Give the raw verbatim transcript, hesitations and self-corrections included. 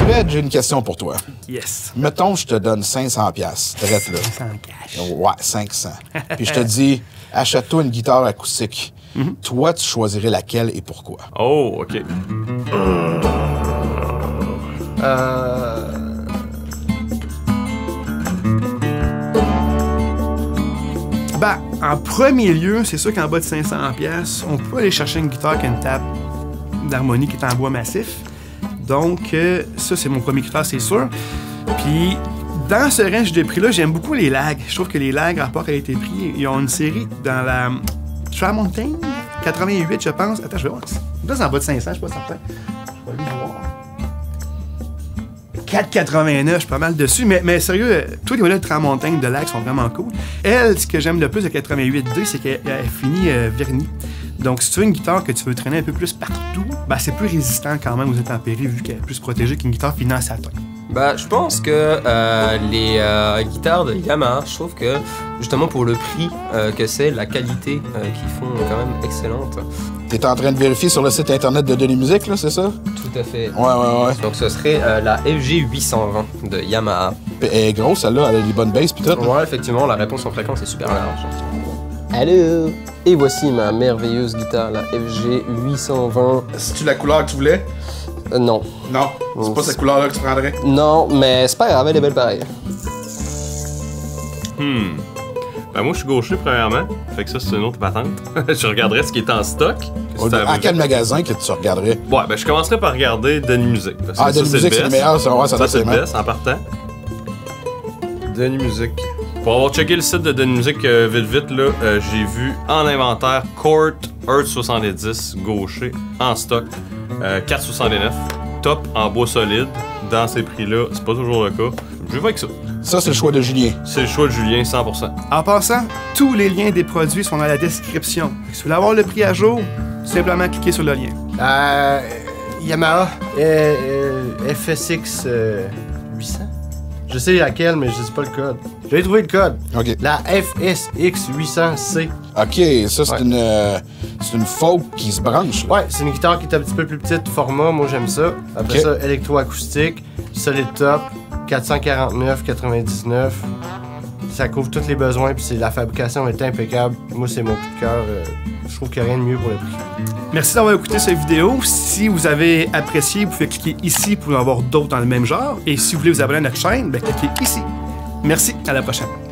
Fred, j'ai une question pour toi. Yes. Mettons, je te donne cinq cents piastres. Traite là. cinq cents cash. Ouais, cinq cents. Puis je te dis, achète-toi une guitare acoustique. Mm-hmm. Toi, tu choisirais laquelle et pourquoi? Oh, OK. Euh... Ben, en premier lieu, c'est sûr qu'en bas de cinq cents piastres, on peut aller chercher une guitare qui a une table d'harmonie qui est en bois massif. Donc, euh, ça, c'est mon premier critère, c'est sûr. Puis, dans ce range de prix-là, j'aime beaucoup les Lag. Je trouve que les Lag, rapport à été prix, ils ont une série dans la Tramontane, quatre-vingt-huit, je pense. Attends, je vais voir. Là, c'est en bas de cinq cents, je suis pas certain. Je vais aller voir. quatre quatre-vingt-neuf, je suis pas mal dessus, mais, mais sérieux, tous les modèles de Tramontane de Lag sont vraiment cool. Elle, ce que j'aime le plus de quatre-vingt-huit D, c'est qu'elle finit euh, vernie. Donc, si tu veux une guitare que tu veux traîner un peu plus partout, ben, c'est plus résistant quand même aux intempéries vu qu'elle est plus protégée qu'une guitare finie en satin. Bah, je pense que euh, les euh, guitares de Yamaha, je trouve que justement pour le prix euh, que c'est, la qualité euh, qu'ils font est quand même excellente. T'es en train de vérifier sur le site internet de Denis Musique, là, c'est ça? Tout à fait. Ouais, ouais, ouais. Donc, ce serait euh, la F G huit cent vingt de Yamaha. Elle est grosse, celle-là, elle a des bonnes basses pis tout. Ouais, effectivement, la réponse en fréquence est super large. Allô! Et voici ma merveilleuse guitare, la F G huit cent vingt. C'est-tu la couleur que tu voulais? Euh, non. Non, c'est pas cette couleur-là que tu prendrais? Non, mais c'est pas grave, elle est belle pareil. Hmm. Ben moi, je suis gaucher, premièrement. Fait que ça, c'est une autre patente. Je regarderais ce qui est en stock. Oh, à quel magasin que tu regarderais? Ouais, ben je commencerais par regarder Denis Musique. Parce que ah, ça, Denis Musique, c'est le meilleur, ça, ouais, ça, ça c'est le bien. best, en partant. Denis Musique. Pour avoir checké le site de Denis Musique euh, vite vite, là, euh, j'ai vu en inventaire Court Earth soixante-dix gaucher en stock, euh, quatre soixante-neuf, top en bois solide. Dans ces prix-là, c'est pas toujours le cas. Je vais avec ça. Ça, c'est le choix de Julien. C'est le choix de Julien, cent pour cent. En passant, tous les liens des produits sont dans la description. Si vous voulez avoir le prix à jour, simplement cliquez sur le lien. Euh, Yamaha euh, euh, F S X euh, huit cents. Je sais laquelle, mais je sais pas le code. J'ai trouvé le code. OK. La F S X huit cents C. OK, ça, c'est ouais. une, euh, c'est une folk qui se branche. Là. Ouais, c'est une guitare qui est un petit peu plus petite, format, moi j'aime ça. Après okay. ça, électroacoustique, solid top, quatre cent quarante-neuf quatre-vingt-dix-neuf. Ça couvre tous les besoins, puis la fabrication est impeccable. Moi, c'est mon coup de cœur. Euh, je trouve qu'il n'y a rien de mieux pour le prix. Merci d'avoir écouté cette vidéo. Si vous avez apprécié, vous pouvez cliquer ici pour en voir d'autres dans le même genre. Et si vous voulez vous abonner à notre chaîne, ben, cliquez ici. Merci, à la prochaine.